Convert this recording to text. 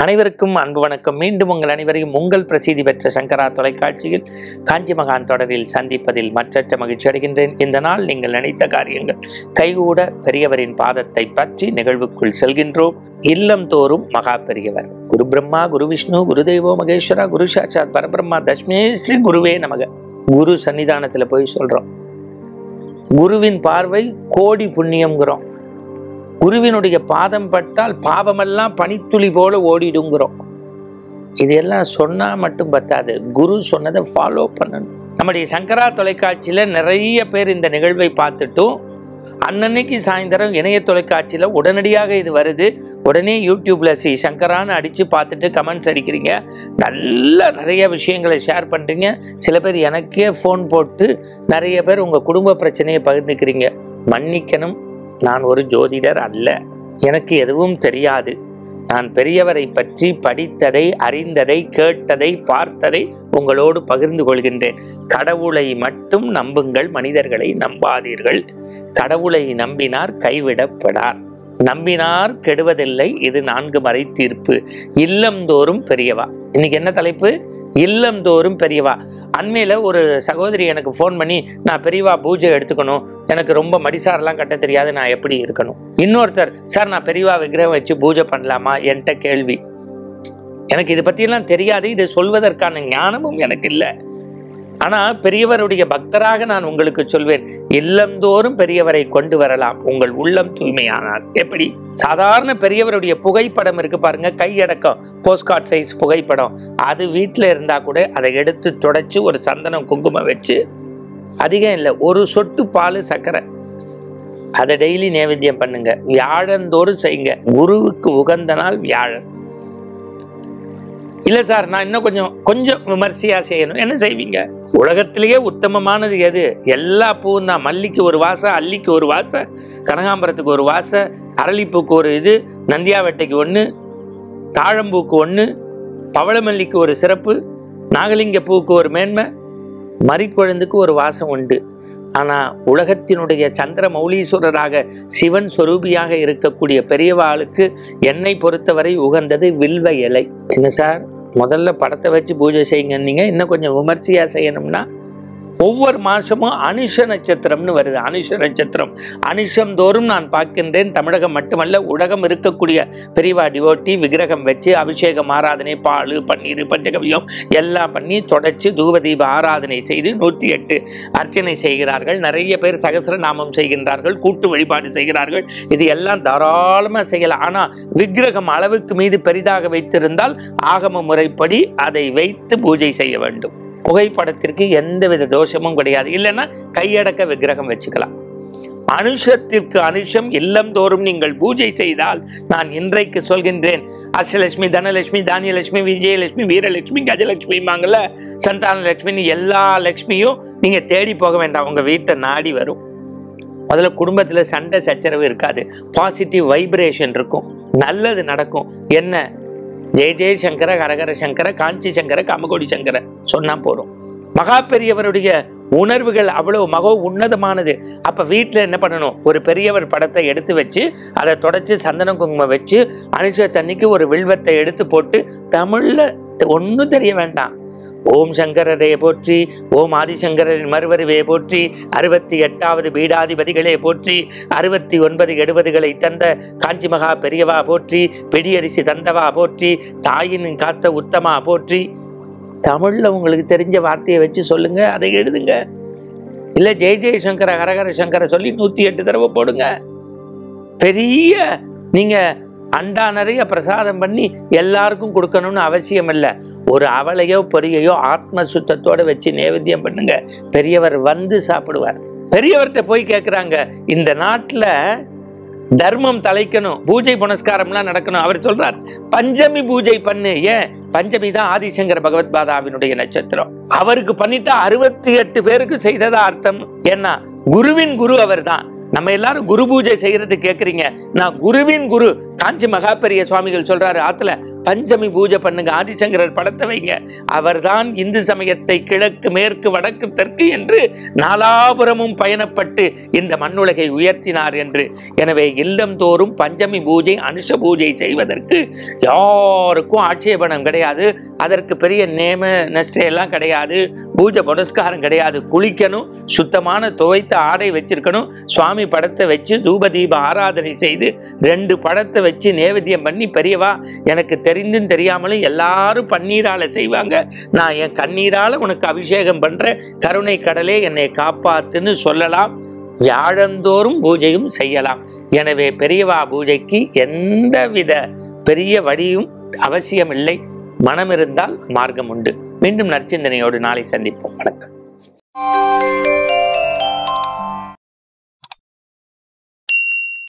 அனைவருக்கும் அன்பு வணக்கம். மீண்டும் உங்கள் அனைவரையும் உங்கள் பிரசித்தி பெற்ற சங்கரா தொலைக்காட்சியில் காஞ்சி மகான் தொடரில் சந்திப்பதில் மற்றற்ற மகிழ்ச்சி அடைகின்றேன். இந்த நாள் நீங்கள் நினைத்த காரியங்கள் கைகூட பெரியவரின் பாதத்தை பற்றி நிகழ்வுக்குள் செல்கின்றோம். இல்லம் தோறும் மகா பெரியவர். குரு பிரம்மா, குரு விஷ்ணு, குரு தெய்வோ மகேஸ்வரா, குரு சாட்சாத் பரபிரம்மா தஸ்மே ஸ்ரீ குருவே நமக. குரு சன்னிதானத்துல போய் சொல்றோம். குருவின் பார்வை கோடி புண்ணியம்ங்கிறோம். குருவினுடைய பாதம் பட்டால் பாவமெல்லாம் பனித்துளி போல ஓடிடுங்கிறோம். இதெல்லாம் சொன்னா மட்டும் பத்தாது, குரு சொன்னதை ஃபாலோ பண்ணணும். நம்முடைய சங்கரா தொலைக்காட்சியில நிறைய பேர் இந்த நிகழ்வை பார்த்துட்டும் அன்னன்னைக்கு சாயந்தரம் இணைய தொலைக்காட்சியில உடனடியாக இது வருது, உடனே யூடியூப்ல ஸ்ரீ சங்கரான்னு அடிச்சு பார்த்துட்டு கமெண்ட்ஸ் அடிக்கிறீங்க. நிறைய விஷயங்களை ஷேர் பண்றீங்க. சில பேர் எனக்கே ஃபோன் போட்டு நிறைய பேர் உங்க குடும்ப பிரச்சனையை பகிர்ந்துக்கிறீங்க. மன்னிக்கணும், நான் ஒரு ஜோதிடர் அல்ல, எனக்கு எதுவும் தெரியாது. நான் பெரியவரை பற்றி படித்ததை, அறிந்ததை, கேட்டதை, பார்த்ததை உங்களோடு பகிர்ந்து கொள்கின்றேன். கடவுளை மட்டும் நம்புங்கள், மனிதர்களை நம்பாதீர்கள். கடவுளை நம்பினார் கைவிடப்படார், நம்பினார் கெடுவதில்லை. இது 4 மறை தீர்ப்பு. இல்லம்தோறும் பெரியவா. இன்னைக்கு என்ன தலைப்பு? இல்லம்தோறும் பெரியவா. அண்மையில ஒரு சகோதரி எனக்கு ஃபோன் பண்ணி, நான் பெரியவா பூஜை எடுத்துக்கணும், எனக்கு ரொம்ப மடிசாரெல்லாம் கட்ட தெரியாது, நான் எப்படி இருக்கணும்? இன்னொருத்தர், சார் நான் பெரியவா விக்கிரகம் வச்சு பூஜை பண்ணலாமா என்கிட்ட கேள்வி. எனக்கு இதை பற்றியெல்லாம் தெரியாது, இதை சொல்வதற்கான ஞானமும் எனக்கு இல்லை. ஆனால் பெரியவருடைய பக்தராக நான் உங்களுக்கு சொல்வேன், இல்லந்தோறும் பெரியவரை கொண்டு வரலாம் உங்கள் உள்ளம் தூய்மையானால். எப்படி? சாதாரண பெரியவருடைய புகைப்படம் இருக்கு பாருங்க, கையடக்கம் போஸ்ட்கார்ட் சைஸ் புகைப்படம், அது வீட்டில் இருந்தா கூட அதை எடுத்து தொடச்சு ஒரு சந்தனம் குங்குமம் வச்சு, அதிகம் இல்லை, ஒரு சொட்டு பால் சர்க்கரை, அதை டெய்லி நைவேத்தியம் பண்ணுங்க. வியாழந்தோறும் செய்யுங்க. குருவுக்கு உகந்த நாள் வியாழன். இல்லை சார் நான் இன்னும் கொஞ்சம் விமர்சையாக செய்யணும், என்ன செய்வீங்க? உலகத்திலேயே உத்தமமானது எது? எல்லா பூவும் தான். மல்லிக்கு ஒரு வாசம், அல்லிக்கு ஒரு வாசம், கனகாம்பரத்துக்கு ஒரு வாசம், அரளிப்பூக்கு ஒரு இது, நந்தியாவட்டைக்கு 1, தாழம்பூக்கு 1, பவளமல்லிக்கு ஒரு சிறப்பு, நாகலிங்க பூவுக்கு ஒரு மேன்மை, மறிக்குழந்துக்கு ஒரு வாசம் உண்டு. ஆனால் உலகத்தினுடைய சந்திர மௌலீஸ்வரராக சிவன் சொரூபியாக இருக்கக்கூடிய பெரியவாளுக்கு என்னை பொறுத்தவரை உகந்தது வில்வ இலை. என்ன சார் முதல்ல படத்தை வச்சு பூஜை செய்யுங்க, இன்னும் கொஞ்சம் விமர்சையாக செய்யணும்னா ஒவ்வொரு மாசமும் அனுஷ நட்சத்திரம்னு வருது. அனுஷ நட்சத்திரம் அனுஷம் தோறும் நான் பார்க்கின்றேன். தமிழகம் மட்டுமல்ல, உலகம் இருக்கக்கூடிய பெரியவா டிவோட்டி விக்கிரகம் வச்சு அபிஷேகம், ஆராதனை, பால், பன்னீர், பஞ்சகவியம் எல்லாம் பண்ணி தொடச்சு தூபதீப ஆராதனை செய்து 108 அர்ச்சனை செய்கிறார்கள். நிறைய பேர் சகஸ்ரநாமம் செய்கின்றார்கள், கூட்டு வழிபாடு செய்கிறார்கள். இது எல்லாம் தாராளமாக செய்யலாம். ஆனால் விக்கிரகம் அளவுக்கு மீது பெரிதாக வைத்திருந்தால் ஆகம முறைப்படி அதை வைத்து பூஜை செய்ய வேண்டும். புகைப்படத்திற்கு எந்தவித தோஷமும் கிடையாது. இல்லைன்னா கையடக்க விக்கிரகம் வச்சுக்கலாம். அனுஷத்திற்கு அனுஷம் இல்லந்தோறும் நீங்கள் பூஜை செய்தால், நான் இன்றைக்கு சொல்கின்றேன், அஷ்டலட்சுமி, தனலட்சுமி, தானியலட்சுமி, விஜயலட்சுமி, வீரலட்சுமி, கஜலட்சுமிமாங்கல்ல, சந்தானலட்சுமி, எல்லா லட்சுமியும் நீங்க தேடி போக வேண்டாம், உங்க வீட்டை நாடி வரும். முதல்ல குடும்பத்தில் சண்டை சச்சரவு இருக்காது, பாசிட்டிவ் வைப்ரேஷன் இருக்கும், நல்லது நடக்கும். என்ன? ஜெய ஜெய சங்கர, ஹரஹர சங்கர, காஞ்சி சங்கர, காமகோடி சங்கர சொன்னா போறோம். மகா பெரியவருடைய உணர்வுகள் அவ்வளவு மகோ உன்னதமானது. அப்ப வீட்டில் என்ன பண்ணணும்? ஒரு பெரியவர் படத்தை எடுத்து வச்சு அதை தொடச்சு சந்தனம் குங்குமம் வச்சு அனுஷ தண்ணிக்கு ஒரு வில்வத்தை எடுத்து போட்டு, தமிழ்ல ஒன்றும் தெரிய வேண்டாம், ஓம் சங்கரரே போற்றி, ஓம் ஆதிசங்கரின் மறுவருவே போற்றி, 68வது பீடாதிபதிகளே போற்றி, 69 70களை தந்த காஞ்சி மகா பெரியவா போற்றி, பிடியரிசி தந்தவா போற்றி, தாயின் காத்த உத்தமா போற்றி. தமிழ்ல உங்களுக்கு தெரிஞ்ச வார்த்தையை வச்சு சொல்லுங்க, அதை எழுதுங்க. இல்லை ஜெய ஜெயசங்கர, ஹரஹர சங்கர சொல்லி 108 தடவை போடுங்க. பெரிய நீங்க அண்டா நிறைய பிரசாதம் பண்ணி எல்லாருக்கும் கொடுக்கணும்னு அவசியம் இல்லை. ஒரு அவளையோ பொரியையோ ஆத்ம சுத்தத்தோட வச்சு நைவேத்தியம் பண்ணுங்க, பெரியவர் வந்து சாப்பிடுவார். பெரியவர்கிட்ட போய் கேட்குறாங்க, இந்த நாட்டில் தர்மம் தலைக்கணும், பூஜை புனஸ்காரம்லாம் நடக்கணும். அவர் சொல்றார், பஞ்சமி பூஜை பண்ணு. ஏன்? பஞ்சமி தான் ஆதிசங்கர பகவத் பாதாவினுடைய நட்சத்திரம். அவருக்கு பண்ணிட்டா 68 பேருக்கு செய்ததா அர்த்தம். ஏன்னா குருவின் குரு அவர் தான். நம்ம எல்லாரும் குரு பூஜை செய்யறது கேட்குறீங்க, நான் குருவின் குரு. காஞ்சி மகா பெரிய சுவாமிகள் சொல்றாரு, ஆத்துல பஞ்சமி பூஜை பண்ணுங்க, ஆதிசங்கரர் படத்தை வைங்க. அவர்தான் இந்து சமயத்தை கிழக்கு மேற்கு வடக்கு தெற்கு என்று நாலாபுரமும் பயணப்பட்டு இந்த மண்ணுலகை உயர்த்தினார் என்று. எனவே இல்லந்தோறும் பஞ்சமி பூஜை அனுஷ பூஜை செய்வதற்கு யாருக்கும் ஆட்சேபணம் கிடையாது. அதற்கு பெரிய நேம நஷ்டையெல்லாம் கிடையாது, பூஜை புனஸ்காரம் கிடையாது. குளிக்கணும், சுத்தமான துவைத்த ஆடை வச்சிருக்கணும், சுவாமி படத்தை வச்சு தூப தீப ஆராதனை செய்து 2 படத்தை வச்சு நேவேத்தியம் பண்ணி, பெரியவா எனக்கு தெரிந்தும் தெரியாமலும் எல்லாரும் பன்னீரால செய்வாங்க, நான் என் கண்ணீரால உனக்கு அபிஷேகம் பண்ற, கருணை கடலே என்னை காப்பாத்துன்னு சொல்லலாம். வியாழந்தோறும் பூஜையும் செய்யலாம். எனவே பெரியவா பூஜைக்கு எந்தவித பெரிய வழியும் அவசியமில்லை. மனம் இருந்தால் மார்க்கம் உண்டு. மீண்டும் நற்சிந்தனையோடு நாளை சந்திப்போம். வணக்கம்.